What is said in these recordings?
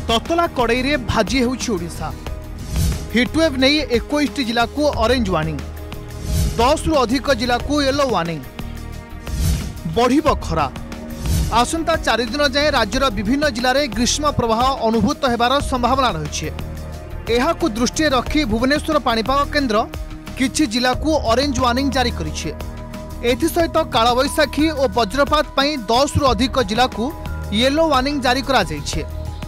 ततला कड़ई रे भाजी होउछि ओडिशा। हिटवेव नहीं 21 जिला को ऑरेंज वार्निंग, 10 रु अधिक जिला को येलो वार्निंग। बढ़िबो खरा। आसंता 4 दिन जाए राज्यर विभिन्न जिले में ग्रीष्म प्रवाह अनुभूत होबार संभावना रही है। दृष्टि रखी भुवनेश्वर पाणीपाग केन्द्र किछि जिला को ऑरेंज वार्निंग जारी करिछे। एथिसहित कालबैशाखी और वज्रपात पई 10 रु अधिक जिला को येलो वार्निंग जारी करा जाइछे।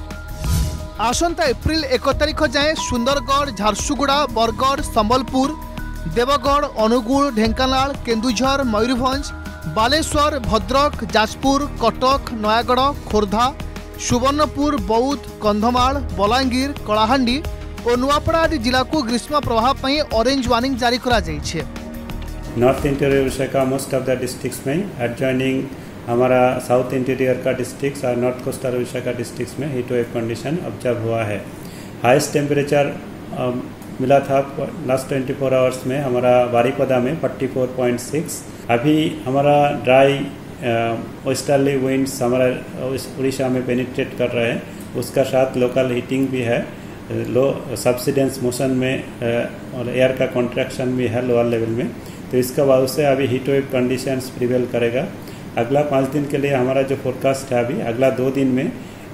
आसंता एप्रिल 1 तारिख जाए सुंदरगढ़, झारसुगुड़ा, बरगढ़, संबलपुर, देवगढ़, अनुगुल, ढेंकानाल, केन्दुझर, मयूरभंज, बालेश्वर, भद्रक, जाजपुर, कटक, नयागढ़, खोर्धा, सुवर्णपुर, बौद्ध, कंधमाल, बलांगीर, कलाहांडी और नुआपड़ा आदि जिला को ग्रीष्म प्रवाह पई ऑरेंज वार्निंग जारी करा जाइछे। नॉर्थ इंटीरियर उड़ीसा का मोस्ट ऑफ द डिस्ट्रिक्ट्स में एडजॉइनिंग हमारा साउथ इंटीरियर का डिस्ट्रिक्ट्स और नॉर्थ कोस्टल उड़ीसा का डिस्ट्रिक्ट्स में हीट वेव कंडीशन ऑब्जर्व हुआ है। हाईएस्ट टेम्परेचर मिला था लास्ट 24 आवर्स में हमारा बारीपदा में 44.6। अभी हमारा ड्राई वेस्टर्ली विंड्स हमारा उड़ीसा में पेनिट्रेट कर रहे हैं, उसका साथ लोकल हीटिंग भी है, लो सब्सिडेंस मोशन में और एयर का कॉन्ट्रैक्शन भी है लोअर लेवल में, तो इसका वजह से अभी हीट वेव कंडीशंस प्रिवेल करेगा। अगला 5 दिन के लिए हमारा जो फोरकास्ट है अभी अगला 2 दिन में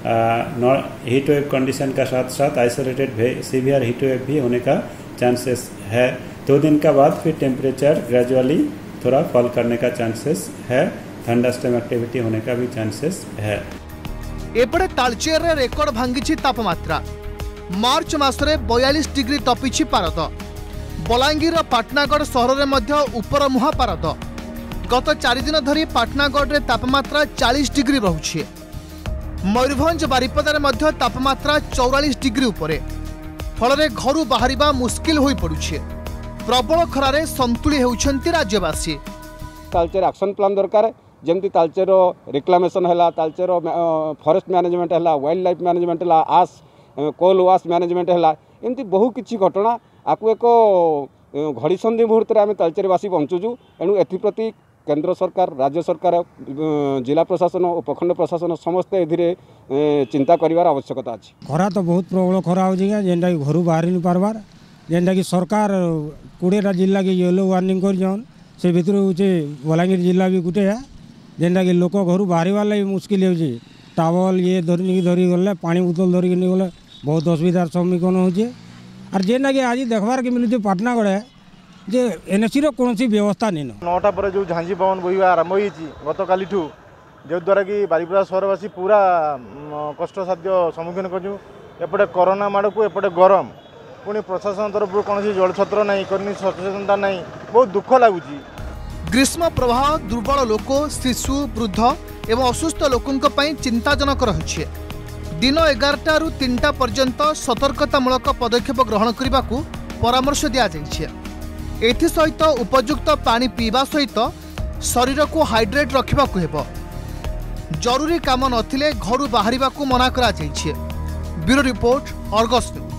हीट वेव कंडीशन का साथ साथ आइसोलेटेड सीवियर हीट वेव भी होने का चांसेस है। 2 दिन का बाद फिर टेम्परेचर ग्रेजुअली थोड़ा फॉल करने का चांसेस है, थंडरस्टॉर्म एक्टिविटी होने का भी चांसेस है। एपटे तालचेर रे रेकर्ड भांगी तापमात्रा मार्च मासरे 42 डिग्री टपिछि पारद। बलांगीर पाटनागढ़ सहर में मध्य ऊपर मुहा पारद। गत 4 दिन धरी पाटनागढ़ रे तापमात्रा 40 डिग्री रहुछि। मयूरभंज बारीपदार मध्य तापमात्रा 44 डिग्री उपरे, फल घर बाहरिबा मुस्किल होई पड़ुछि। प्रबल खरारे संतुली हेउछन्ति राज्यवासी। तालचेर एक्शन प्लान दरकार, जेमती तालचेर रिक्लामेशन है, तालचेर फॉरेस्ट मैनेजमेंट है, वाइल्ड लाइफ मैनेजमेंट है, आस कोल वाश मैनेजमेंट है, एमती बहु किछि घटना आपको एक घड़ीसंधि मुहूर्त में आम तालचेरवासी पहुँचुचु। एणु एप्रति केंद्र सरकार, राज्य सरकार, जिला प्रशासन और प्रखंड प्रशासन समस्ते ए चिंता करिवार आवश्यकता अच्छी। खरा तो बहुत प्रबल खरा हो जेनटा कि घर बाहरी नहीं पारबार, जेनटा कि सरकार 20टा जिला के येलो वार्निंग कर से भितर हूँ बलांगीर जिला भी गोटे है, जेनटा कि लोक घर बाहर लगे मुस्किल हो। टावल ये धरिक धरी गले, पानी बोतल धरिक नहीं गले बहुत असुविधार सम्मुखीन होचे। और जेनटा कि आज देखबार के मिलूँ पाटनागढ़ जे एनएससी कौन व्यवस्था नहीं। 9टा पर जो झांझी पवन बहवा आरंभ हो गत काली जो द्वारा कि बारीपदा सहरवासी पूरा कष्टसाध्य सम्मुखीन करपटे कोरोना माड़ को एपटे गरम, पुणी प्रशासन तरफ कौन जलछत्र ना कर्मी सचेतनता ना, बहुत दुख लगुच। ग्रीष्म प्रवाह दुर्बल लोक, शिशु, वृद्ध एवं असुस्थ लोकों चिंताजनक रही। दिन 11टा रु 3टा पर्यंत सतर्कतामूलक पदक्षेप ग्रहण करने को परामर्श दि जाइए। एथिसहित उपयुक्त पानी पीवा सहित शरीर को हाइड्रेट रखा हेब। जरूरी काम नथिले घर बाहर मना करा जाइए। Bureau report, Argus news.